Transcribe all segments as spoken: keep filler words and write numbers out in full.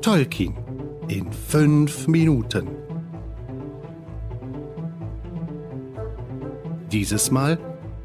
Tolkien in fünf Minuten. Dieses Mal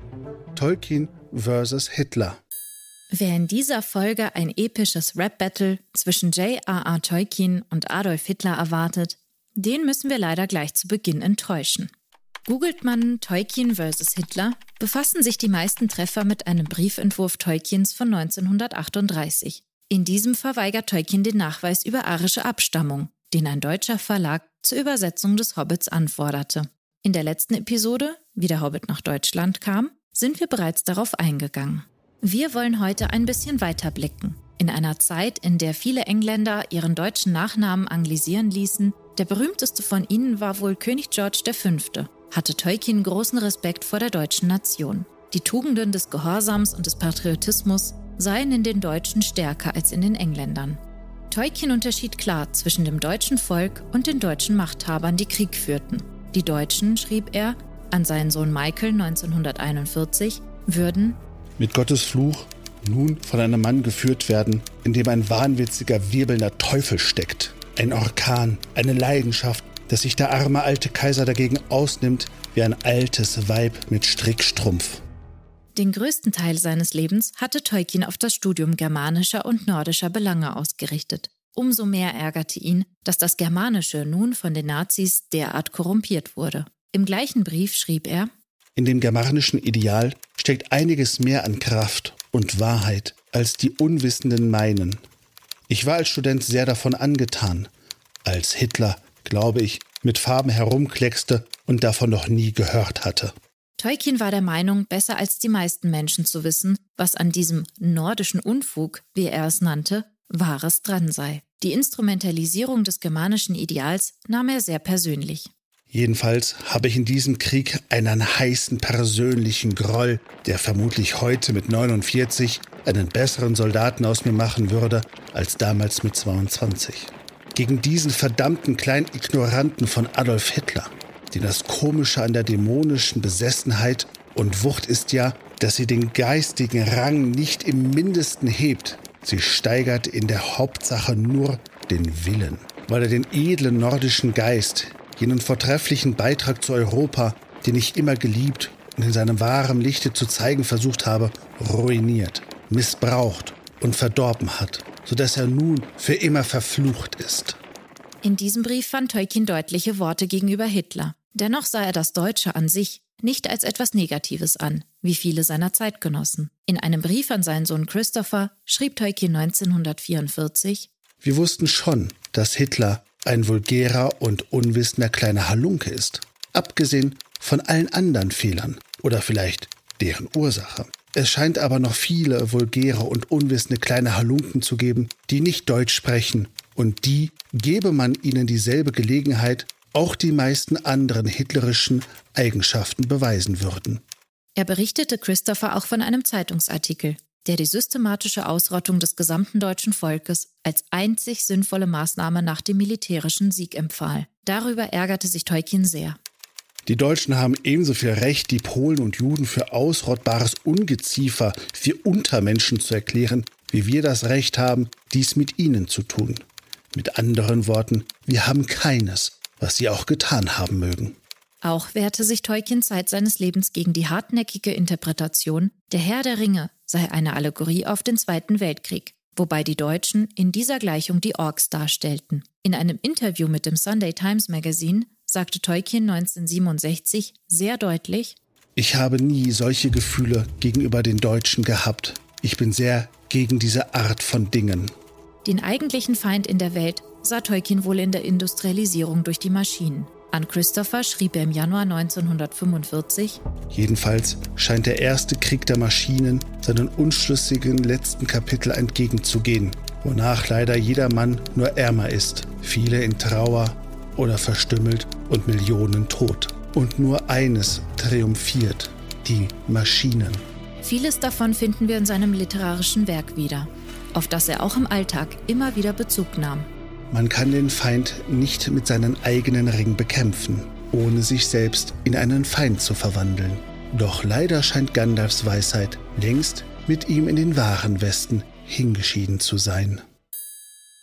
Tolkien versus Hitler. Wer in dieser Folge ein episches Rap-Battle zwischen J R R. Tolkien und Adolf Hitler erwartet, den müssen wir leider gleich zu Beginn enttäuschen. Googelt man Tolkien versus Hitler, befassen sich die meisten Treffer mit einem Briefentwurf Tolkiens von neunzehnhundertachtunddreißig. In diesem verweigert Tolkien den Nachweis über arische Abstammung, den ein deutscher Verlag zur Übersetzung des Hobbits anforderte. In der letzten Episode, wie der Hobbit nach Deutschland kam, sind wir bereits darauf eingegangen. Wir wollen heute ein bisschen weiter blicken. In einer Zeit, in der viele Engländer ihren deutschen Nachnamen anglisieren ließen, der berühmteste von ihnen war wohl König George der Fünfte, hatte Tolkien großen Respekt vor der deutschen Nation. Die Tugenden des Gehorsams und des Patriotismus seien in den Deutschen stärker als in den Engländern. Tolkien unterschied klar zwischen dem deutschen Volk und den deutschen Machthabern, die Krieg führten. Die Deutschen, schrieb er an seinen Sohn Michael neunzehnhunderteinundvierzig, würden mit Gottes Fluch nun von einem Mann geführt werden, in dem ein wahnwitziger, wirbelnder Teufel steckt. Ein Orkan, eine Leidenschaft, dass sich der arme alte Kaiser dagegen ausnimmt wie ein altes Weib mit Strickstrumpf. Den größten Teil seines Lebens hatte Tolkien auf das Studium germanischer und nordischer Belange ausgerichtet. Umso mehr ärgerte ihn, dass das Germanische nun von den Nazis derart korrumpiert wurde. Im gleichen Brief schrieb er: In dem germanischen Ideal steckt einiges mehr an Kraft und Wahrheit, als die Unwissenden meinen. Ich war als Student sehr davon angetan. Als Hitler, glaube ich, mit Farben herumkleckste und davon noch nie gehört hatte. Tolkien war der Meinung, besser als die meisten Menschen zu wissen, was an diesem nordischen Unfug, wie er es nannte, Wahres dran sei. Die Instrumentalisierung des germanischen Ideals nahm er sehr persönlich. Jedenfalls habe ich in diesem Krieg einen heißen persönlichen Groll, der vermutlich heute mit neunundvierzig einen besseren Soldaten aus mir machen würde, als damals mit zweiundzwanzig. Gegen diesen verdammten kleinen Ignoranten von Adolf Hitler. Denn das Komische an der dämonischen Besessenheit und Wucht ist ja, dass sie den geistigen Rang nicht im Mindesten hebt. Sie steigert in der Hauptsache nur den Willen, weil er den edlen nordischen Geist, jenen vortrefflichen Beitrag zu Europa, den ich immer geliebt und in seinem wahren Lichte zu zeigen versucht habe, ruiniert, missbraucht und verdorben hat, sodass er nun für immer verflucht ist. In diesem Brief fand Tolkien deutliche Worte gegenüber Hitler. Dennoch sah er das Deutsche an sich nicht als etwas Negatives an, wie viele seiner Zeitgenossen. In einem Brief an seinen Sohn Christopher schrieb Tolkien neunzehnhundertvierundvierzig: Wir wussten schon, dass Hitler ein vulgärer und unwissender kleiner Halunke ist, abgesehen von allen anderen Fehlern oder vielleicht deren Ursache. Es scheint aber noch viele vulgäre und unwissende kleine Halunken zu geben, die nicht Deutsch sprechen, und die, gebe man ihnen dieselbe Gelegenheit, auch die meisten anderen hitlerischen Eigenschaften beweisen würden. Er berichtete Christopher auch von einem Zeitungsartikel, der die systematische Ausrottung des gesamten deutschen Volkes als einzig sinnvolle Maßnahme nach dem militärischen Sieg empfahl. Darüber ärgerte sich Tolkien sehr. Die Deutschen haben ebenso viel Recht, die Polen und Juden für ausrottbares Ungeziefer, für Untermenschen zu erklären, wie wir das Recht haben, dies mit ihnen zu tun. Mit anderen Worten, wir haben keines, was sie auch getan haben mögen. Auch wehrte sich Tolkien Zeit seines Lebens gegen die hartnäckige Interpretation, der Herr der Ringe sei eine Allegorie auf den Zweiten Weltkrieg, wobei die Deutschen in dieser Gleichung die Orks darstellten. In einem Interview mit dem Sunday Times Magazine sagte Tolkien neunzehnhundertsiebenundsechzig sehr deutlich: Ich habe nie solche Gefühle gegenüber den Deutschen gehabt. Ich bin sehr gegen diese Art von Dingen. Den eigentlichen Feind in der Welt sah Tolkien wohl in der Industrialisierung durch die Maschinen. An Christopher schrieb er im Januar neunzehnhundertfünfundvierzig: Jedenfalls scheint der erste Krieg der Maschinen seinen unschlüssigen letzten Kapitel entgegenzugehen, wonach leider jeder Mann nur ärmer ist, viele in Trauer oder verstümmelt und Millionen tot. Und nur eines triumphiert: die Maschinen. Vieles davon finden wir in seinem literarischen Werk wieder, auf das er auch im Alltag immer wieder Bezug nahm. Man kann den Feind nicht mit seinen eigenen Ring bekämpfen, ohne sich selbst in einen Feind zu verwandeln. Doch leider scheint Gandalfs Weisheit längst mit ihm in den wahren Westen hingeschieden zu sein.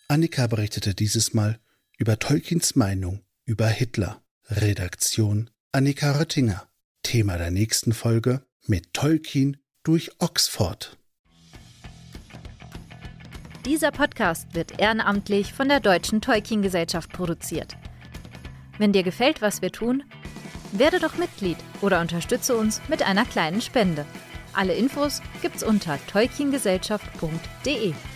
Annika berichtete dieses Mal über Tolkiens Meinung über Hitler. Redaktion Annika Röttinger. Thema der nächsten Folge: mit Tolkien durch Oxford. Dieser Podcast wird ehrenamtlich von der Deutschen Tolkien-Gesellschaft produziert. Wenn dir gefällt, was wir tun, werde doch Mitglied oder unterstütze uns mit einer kleinen Spende. Alle Infos gibt's unter tolkiengesellschaft punkt de.